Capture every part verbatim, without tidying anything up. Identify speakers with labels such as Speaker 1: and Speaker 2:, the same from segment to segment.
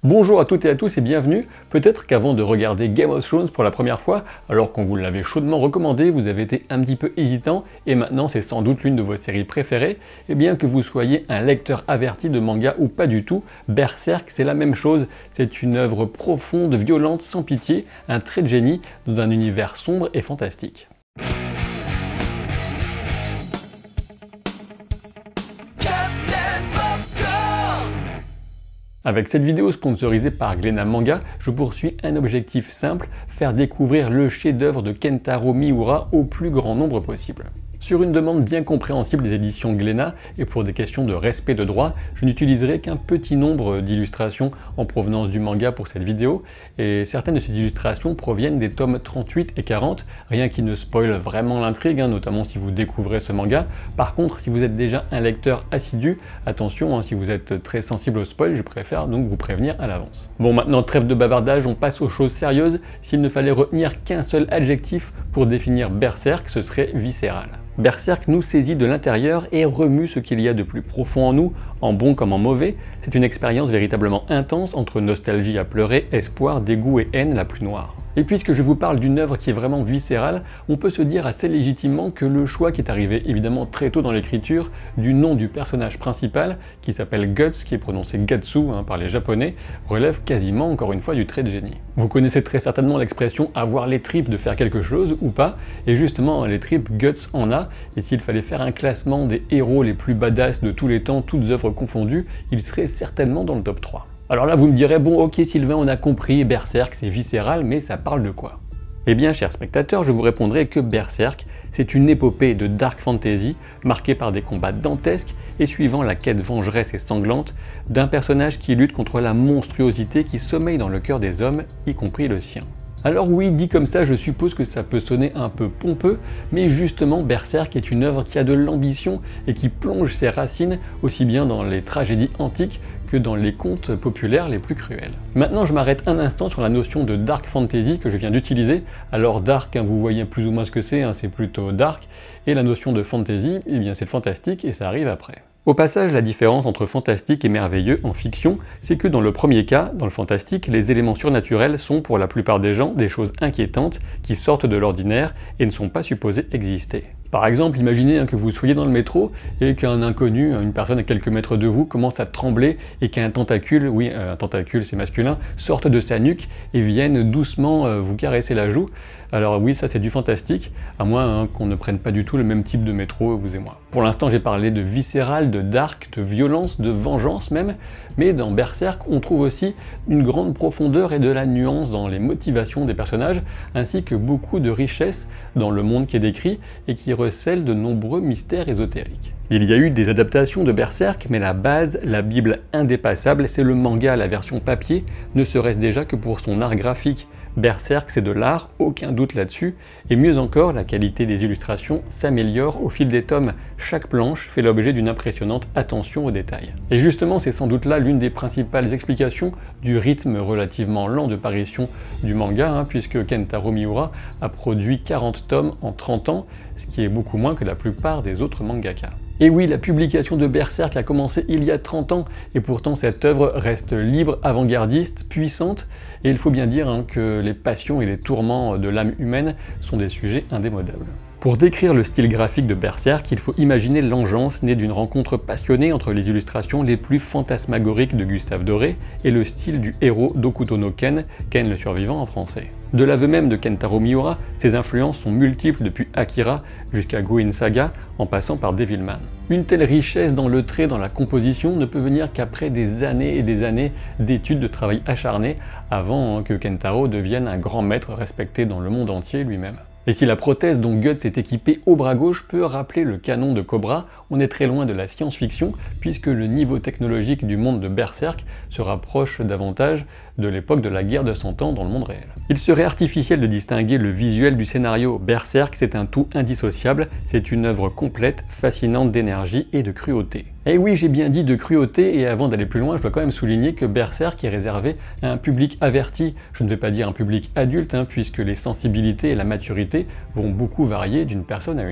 Speaker 1: Bonjour à toutes et à tous et bienvenue. Peut-être qu'avant de regarder Game of Thrones pour la première fois, alors qu'on vous l'avait chaudement recommandé, vous avez été un petit peu hésitant et maintenant c'est sans doute l'une de vos séries préférées, et bien que vous soyez un lecteur averti de manga ou pas du tout, Berserk c'est la même chose. C'est une œuvre profonde, violente, sans pitié, un trait de génie dans un univers sombre et fantastique. Avec cette vidéo sponsorisée par Glénat Manga, je poursuis un objectif simple, faire découvrir le chef-d'œuvre de Kentaro Miura au plus grand nombre possible. Sur une demande bien compréhensible des éditions Glénat, et pour des questions de respect de droit, je n'utiliserai qu'un petit nombre d'illustrations en provenance du manga pour cette vidéo, et certaines de ces illustrations proviennent des tomes trente-huit et quarante, rien qui ne spoile vraiment l'intrigue, hein, notamment si vous découvrez ce manga. Par contre, si vous êtes déjà un lecteur assidu, attention, hein, si vous êtes très sensible au spoil, je préfère donc vous prévenir à l'avance. Bon, maintenant trêve de bavardage, on passe aux choses sérieuses. S'il ne fallait retenir qu'un seul adjectif pour définir Berserk, ce serait viscéral. Berserk nous saisit de l'intérieur et remue ce qu'il y a de plus profond en nous, en bon comme en mauvais. C'est une expérience véritablement intense entre nostalgie à pleurer, espoir, dégoût et haine la plus noire. Et puisque je vous parle d'une œuvre qui est vraiment viscérale, on peut se dire assez légitimement que le choix qui est arrivé évidemment très tôt dans l'écriture du nom du personnage principal, qui s'appelle Guts, qui est prononcé Gatsu hein, par les japonais, relève quasiment encore une fois du trait de génie. Vous connaissez très certainement l'expression « avoir les tripes de faire quelque chose » ou pas, et justement les tripes Guts en a, et s'il fallait faire un classement des héros les plus badass de tous les temps, toutes œuvres confondues, il serait certainement dans le top trois. Alors là, vous me direz, bon ok Sylvain, on a compris, Berserk c'est viscéral, mais ça parle de quoi? Eh bien, chers spectateurs, je vous répondrai que Berserk, c'est une épopée de dark fantasy, marquée par des combats dantesques et suivant la quête vengeresse et sanglante d'un personnage qui lutte contre la monstruosité qui sommeille dans le cœur des hommes, y compris le sien. Alors oui, dit comme ça, je suppose que ça peut sonner un peu pompeux, mais justement Berserk est une œuvre qui a de l'ambition et qui plonge ses racines aussi bien dans les tragédies antiques que dans les contes populaires les plus cruels. Maintenant, je m'arrête un instant sur la notion de dark fantasy que je viens d'utiliser. Alors dark, hein, vous voyez plus ou moins ce que c'est, hein, c'est plutôt dark, et la notion de fantasy, eh bien c'est le fantastique et ça arrive après. Au passage, la différence entre fantastique et merveilleux en fiction, c'est que dans le premier cas, dans le fantastique, les éléments surnaturels sont pour la plupart des gens des choses inquiétantes qui sortent de l'ordinaire et ne sont pas supposées exister. Par exemple, imaginez hein, que vous soyez dans le métro et qu'un inconnu, une personne à quelques mètres de vous, commence à trembler et qu'un tentacule, oui, un tentacule c'est masculin, sorte de sa nuque et vienne doucement euh, vous caresser la joue. Alors oui, ça c'est du fantastique, à moins hein, qu'on ne prenne pas du tout le même type de métro, vous et moi. Pour l'instant, j'ai parlé de viscéral, de dark, de violence, de vengeance même, mais dans Berserk, on trouve aussi une grande profondeur et de la nuance dans les motivations des personnages, ainsi que beaucoup de richesse dans le monde qui est décrit et qui recèle de nombreux mystères ésotériques. Il y a eu des adaptations de Berserk, mais la base, la bible indépassable, c'est le manga, la version papier, ne serait-ce déjà que pour son art graphique. Berserk, c'est de l'art, aucun doute là-dessus, et mieux encore, la qualité des illustrations s'améliore au fil des tomes. Chaque planche fait l'objet d'une impressionnante attention aux détails. Et justement, c'est sans doute là l'une des principales explications du rythme relativement lent de parution du manga, hein, puisque Kentaro Miura a produit quarante tomes en trente ans, ce qui est beaucoup moins que la plupart des autres mangaka. Et oui, la publication de Berserk a commencé il y a trente ans, et pourtant cette œuvre reste libre, avant-gardiste, puissante, et il faut bien dire hein, que les passions et les tourments de l'âme humaine sont des sujets indémodables. Pour décrire le style graphique de Berserk, il faut imaginer l'engeance née d'une rencontre passionnée entre les illustrations les plus fantasmagoriques de Gustave Doré et le style du héros d'Hokuto no Ken, Ken le survivant en français. De l'aveu même de Kentaro Miura, ses influences sont multiples depuis Akira jusqu'à Gouin Saga, en passant par Devilman. Une telle richesse dans le trait, dans la composition, ne peut venir qu'après des années et des années d'études, de travail acharné, avant que Kentaro devienne un grand maître respecté dans le monde entier lui-même. Et si la prothèse dont Guts est équipé au bras gauche peut rappeler le canon de Cobra, on est très loin de la science-fiction, puisque le niveau technologique du monde de Berserk se rapproche davantage de l'époque de la guerre de cent ans dans le monde réel. Il serait artificiel de distinguer le visuel du scénario. Berserk, c'est un tout indissociable, c'est une œuvre complète, fascinante d'énergie et de cruauté. Et oui, j'ai bien dit de cruauté, et avant d'aller plus loin, je dois quand même souligner que Berserk est réservé à un public averti. Je ne vais pas dire un public adulte, hein, puisque les sensibilités et la maturité vont beaucoup varier d'une personne à une autre.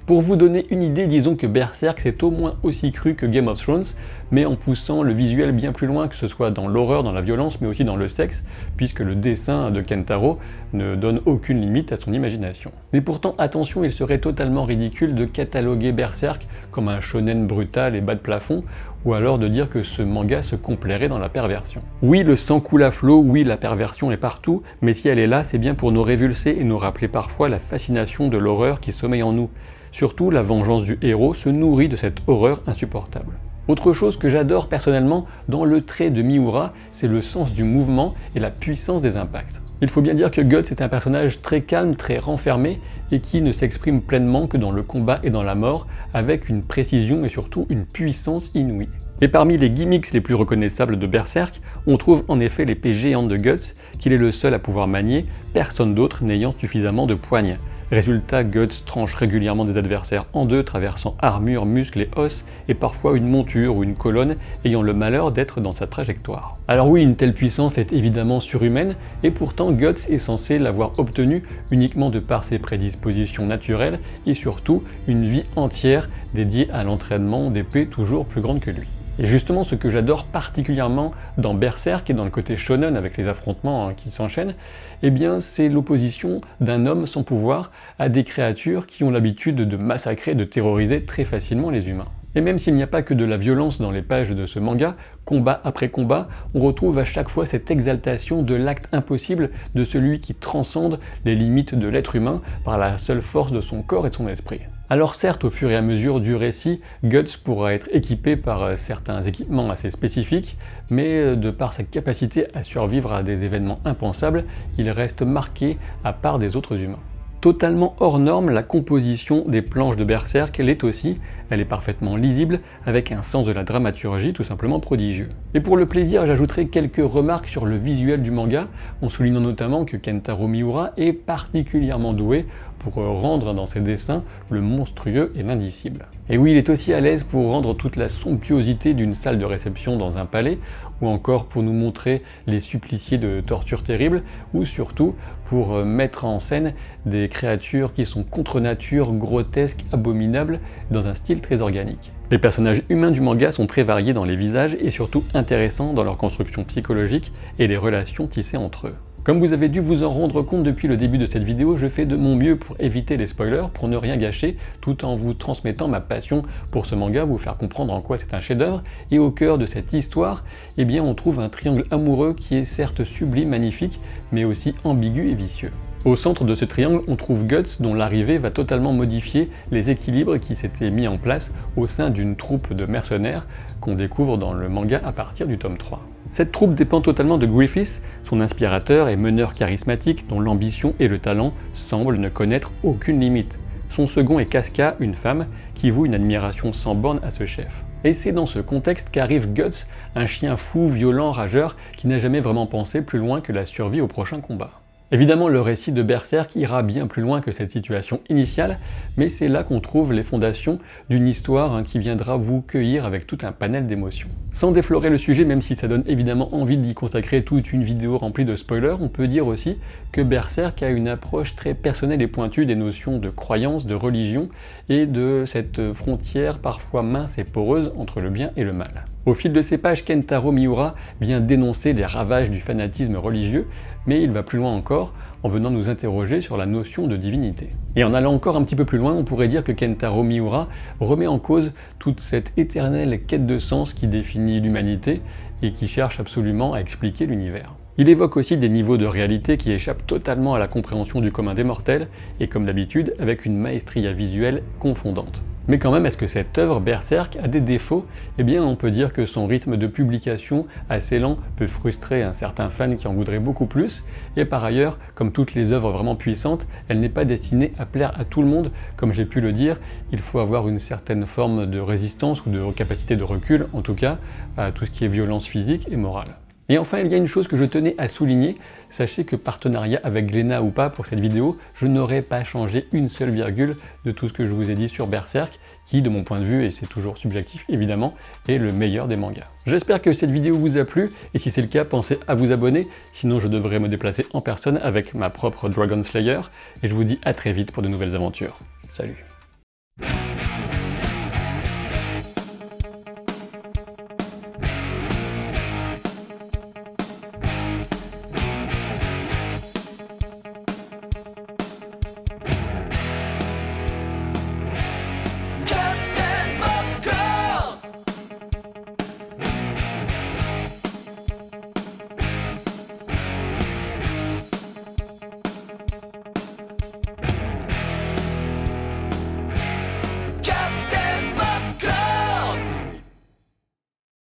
Speaker 1: Pour vous donner une idée, disons que Berserk c'est au moins aussi cru que Game of Thrones, mais en poussant le visuel bien plus loin, que ce soit dans l'horreur, dans la violence, mais aussi dans le sexe, puisque le dessin de Kentaro ne donne aucune limite à son imagination. Et pourtant, attention, il serait totalement ridicule de cataloguer Berserk comme un shonen brutal et bas de plafond, ou alors de dire que ce manga se complairait dans la perversion. Oui, le sang coule à flot, oui, la perversion est partout, mais si elle est là, c'est bien pour nous révulser et nous rappeler parfois la fascination de l'horreur qui sommeille en nous. Surtout, la vengeance du héros se nourrit de cette horreur insupportable. Autre chose que j'adore personnellement dans le trait de Miura, c'est le sens du mouvement et la puissance des impacts. Il faut bien dire que Guts est un personnage très calme, très renfermé, et qui ne s'exprime pleinement que dans le combat et dans la mort, avec une précision et surtout une puissance inouïe. Et parmi les gimmicks les plus reconnaissables de Berserk, on trouve en effet l'épée géante de Guts, qu'il est le seul à pouvoir manier, personne d'autre n'ayant suffisamment de poigne. Résultat, Guts tranche régulièrement des adversaires en deux, traversant armure, muscles et os, et parfois une monture ou une colonne ayant le malheur d'être dans sa trajectoire. Alors oui, une telle puissance est évidemment surhumaine, et pourtant Guts est censé l'avoir obtenue uniquement de par ses prédispositions naturelles, et surtout une vie entière dédiée à l'entraînement d'épées toujours plus grandes que lui. Et justement, ce que j'adore particulièrement dans Berserk et dans le côté shonen avec les affrontements hein, qui s'enchaînent, eh bien c'est l'opposition d'un homme sans pouvoir à des créatures qui ont l'habitude de massacrer, de terroriser très facilement les humains. Et même s'il n'y a pas que de la violence dans les pages de ce manga, combat après combat, on retrouve à chaque fois cette exaltation de l'acte impossible de celui qui transcende les limites de l'être humain par la seule force de son corps et de son esprit. Alors certes, au fur et à mesure du récit, Guts pourra être équipé par certains équipements assez spécifiques, mais de par sa capacité à survivre à des événements impensables, il reste marqué à part des autres humains. Totalement hors norme, la composition des planches de Berserk l'est aussi, elle est parfaitement lisible, avec un sens de la dramaturgie tout simplement prodigieux. Et pour le plaisir, j'ajouterai quelques remarques sur le visuel du manga, en soulignant notamment que Kentaro Miura est particulièrement doué pour rendre dans ses dessins le monstrueux et l'indicible. Et oui, il est aussi à l'aise pour rendre toute la somptuosité d'une salle de réception dans un palais, ou encore pour nous montrer les suppliciés de tortures terribles, ou surtout pour mettre en scène des créatures qui sont contre nature, grotesques, abominables, dans un style très organique. Les personnages humains du manga sont très variés dans les visages et surtout intéressants dans leur construction psychologique et les relations tissées entre eux. Comme vous avez dû vous en rendre compte depuis le début de cette vidéo, je fais de mon mieux pour éviter les spoilers, pour ne rien gâcher, tout en vous transmettant ma passion pour ce manga, vous faire comprendre en quoi c'est un chef-d'œuvre. Et au cœur de cette histoire, eh bien, on trouve un triangle amoureux qui est certes sublime, magnifique, mais aussi ambigu et vicieux. Au centre de ce triangle, on trouve Guts, dont l'arrivée va totalement modifier les équilibres qui s'étaient mis en place au sein d'une troupe de mercenaires qu'on découvre dans le manga à partir du tome trois. Cette troupe dépend totalement de Griffith, son inspirateur et meneur charismatique dont l'ambition et le talent semblent ne connaître aucune limite. Son second est Casca, une femme, qui voue une admiration sans borne à ce chef. Et c'est dans ce contexte qu'arrive Guts, un chien fou, violent, rageur, qui n'a jamais vraiment pensé plus loin que la survie au prochain combat. Évidemment, le récit de Berserk ira bien plus loin que cette situation initiale, mais c'est là qu'on trouve les fondations d'une histoire hein, qui viendra vous cueillir avec tout un panel d'émotions. Sans déflorer le sujet, même si ça donne évidemment envie d'y consacrer toute une vidéo remplie de spoilers, on peut dire aussi que Berserk a une approche très personnelle et pointue des notions de croyance, de religion et de cette frontière parfois mince et poreuse entre le bien et le mal. Au fil de ces pages, Kentaro Miura vient dénoncer les ravages du fanatisme religieux, mais il va plus loin encore en venant nous interroger sur la notion de divinité. Et en allant encore un petit peu plus loin, on pourrait dire que Kentaro Miura remet en cause toute cette éternelle quête de sens qui définit l'humanité et qui cherche absolument à expliquer l'univers. Il évoque aussi des niveaux de réalité qui échappent totalement à la compréhension du commun des mortels, et comme d'habitude, avec une maestria visuelle confondante. Mais quand même, est-ce que cette œuvre, Berserk, a des défauts? Eh bien, on peut dire que son rythme de publication assez lent peut frustrer un certain fan qui en voudrait beaucoup plus, et par ailleurs, comme toutes les œuvres vraiment puissantes, elle n'est pas destinée à plaire à tout le monde. Comme j'ai pu le dire, il faut avoir une certaine forme de résistance ou de capacité de recul, en tout cas, à tout ce qui est violence physique et morale. Et enfin, il y a une chose que je tenais à souligner, sachez que partenariat avec Glénat ou pas pour cette vidéo, je n'aurais pas changé une seule virgule de tout ce que je vous ai dit sur Berserk, qui de mon point de vue, et c'est toujours subjectif évidemment, est le meilleur des mangas. J'espère que cette vidéo vous a plu, et si c'est le cas, pensez à vous abonner, sinon je devrais me déplacer en personne avec ma propre Dragon Slayer, et je vous dis à très vite pour de nouvelles aventures. Salut!